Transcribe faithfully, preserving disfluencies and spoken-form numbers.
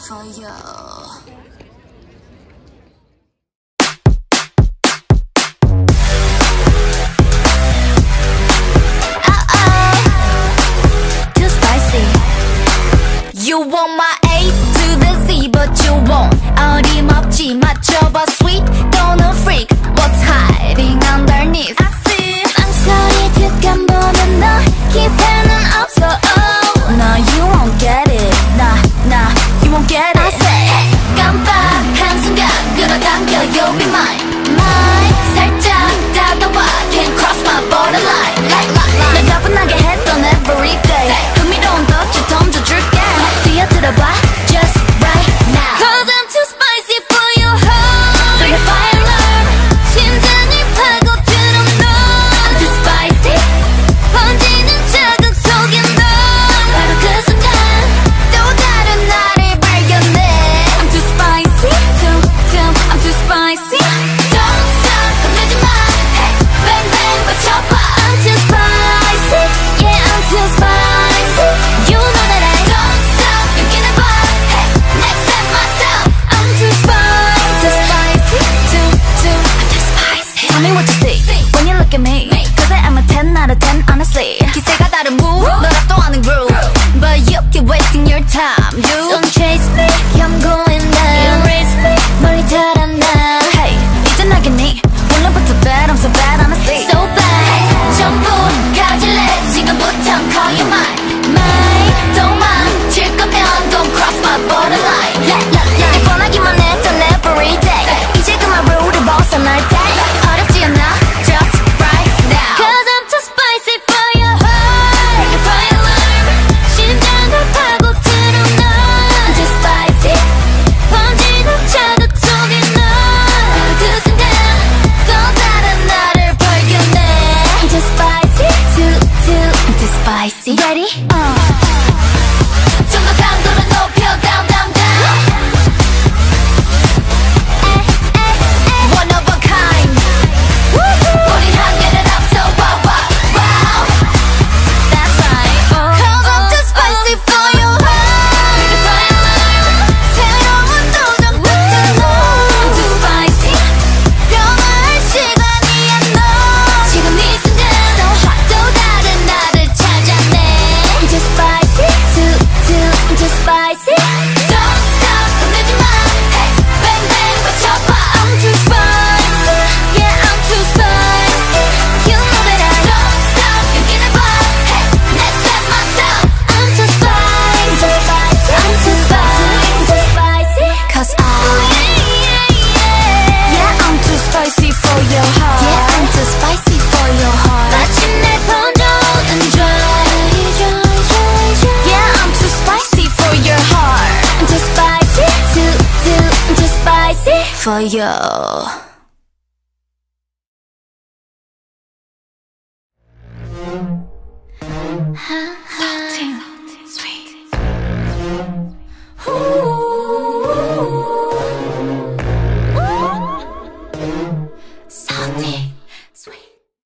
for you. You want my A to the Z, but you won't. 어림없지 맞춰봐 sweet, don't freak. What's hiding underneath? I see. 망설이 득한 보는 너 기회는 없어. Oh, no, you won't get it. Nah, nah, you won't get it. I say, 깜빡한 순간 끌어당겨, you'll be mine. Mine. 살짝 다가와, can't cross my borderline. Like, like, like. 날 가뿐하게 했던 everyday. 흥미로운 덫을 던져줄게. 뛰어들어봐, just right now. Cause I'm too spicy for your heart. Bring the fire alarm. 심장이 파고드는 너. I'm too spicy. 번지는 자극적인 너. 바로 그 순간 또 다른 나를 발견해. I'm too spicy. Too, too, I'm too spicy. Don't stop, 겁내지 마. Hey, bang bang 맞춰봐. I'm too spicy. Yeah, I'm too spicy. You know that I don't stop. Beginning by, hey, next time myself. I'm too spicy. Too spicy. Too, too, I'm too spicy. Tell me what you see when you look at me. Cause I am a ten out of ten, honestly. 기세가 다른 move, 널 압도하는 groove. But you keep wasting your time, dude. Don't chase me, I'm going down. You raise me, 멀리 달아나. Hey, 이제 나겠니? 오늘부터 bad, I'm so bad, honestly. So bad, 전부 가질래. 지금부터 call you mine. Mine, don't mind. 질 거면 don't cross my borderline. 날 뻔하기만 했던 everyday. 이제 그만 룰을 벗어날 때. 어렵지 않아, just right now. Cause I'm too spicy for your heart. Bring the fire alarm. 심장을 파고드는 너. I'm too spicy. 번지는 자극적인 너. 바로 그 순간 또 다른 나를 발견해. I'm too spicy. Too, too, I'm too spicy. Ready? Uh. 좀 더 강도를 높여 down, down, down. Eh, eh, eh. One of a kind. 우리 한계를 앞서 wow, wow, wow. That's right. Oh, cause I'm too spicy for your heart. Bring the fire alarm. 새로운 도전부터 너. I'm too spicy. 변화할 시간이야 너. 지금 이 순간 so hot. 또 다른 나를 찾아내. I'm too spicy. Too, too, I'm too spicy. Don't stop, 겁내지 마. Hey, bang bang 맞춰봐. I'm too spicy. Yeah, I'm too spicy. You know that I don't stop. beginning by, hey, next time myself. I'm too spicy. I'm too spicy. I'm too spicy. Cause I, yeah, I'm too spicy for your heart. Yeah, I'm too spicy for your heart. 마침내 번져오는 dry. Yeah, I'm too spicy for your heart. I'm too spicy. Too, too, I'm too spicy for you. Huh?